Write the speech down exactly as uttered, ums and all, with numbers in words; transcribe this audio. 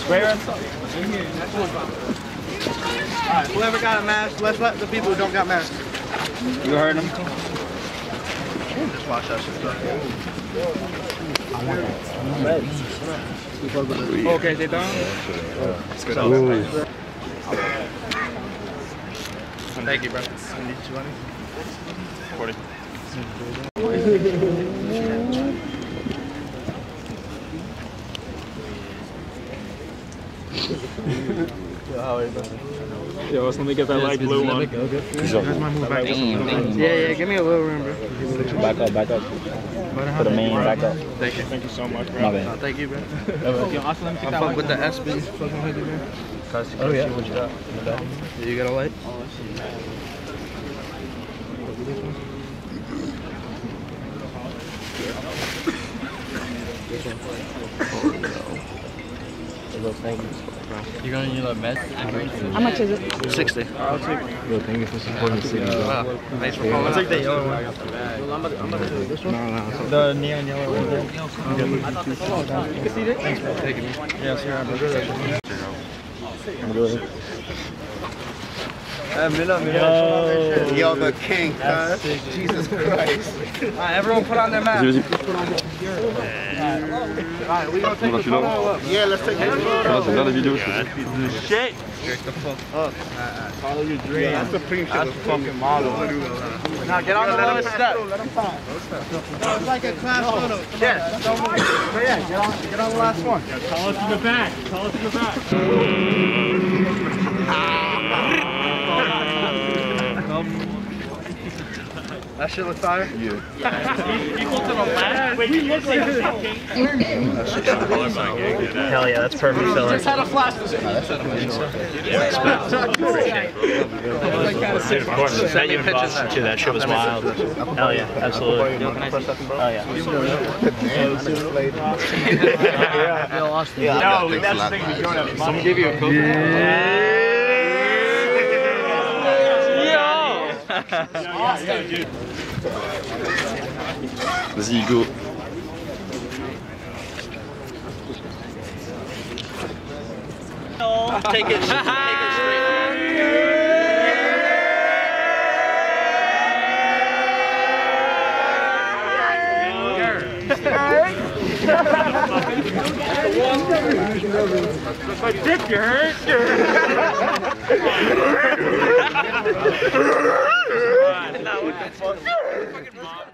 Where? Alright, whoever got a mask, let's let the people who don't got masks. You heard them? Just watch that shit. Okay, they done? Let's go. Thank you, bro. forty. Yo, let me get that light blue one. Yeah, yeah, give me a little room, bro. Back up, back up. For the main, back up. Thank you. Thank you so much, bro. My bad. Oh, thank you, bro. I'm fucking with the Asspizza fucking hoodie, man. Oh, yeah. What you got? Yeah, you got a light? You're gonna need a med? How much is it? sixty. I'll take it. Yo, thank you for supporting the city. Wow. Thanks for calling. I'll take that yellow one. I'm about to do this one. No, no. The neon yellow one there. You can see this? Thanks for taking me. Yeah, sure. I'm good. Yo. Yo, the king, cuz. Jesus Christ. Alright, everyone put on their mask. Alright, we gonna take a photo or what? Yeah, let's take a photo. Shit. Straight the fuck up. Follow your dream. Yeah, that's the pink shit. That's fucking model. Now get on the lowest step. Let him talk. It's like a class photo. Yes. So yeah, get on, get on the last one. Yeah, tell us in the back. Tell us in the back. That shit look fire? Yeah. Equal to the last. Wait, he looks like this. Hell yeah, that's perfect filler. Just had a flash. That's Of course, that you in Boston too, that shit was wild. Hell yeah, absolutely. Hell yeah. No, that's the thing, we don't have money. Someone give you a cookie. Vas-y, go. Take it, take it straight. My dick, you hurt? What the fuck?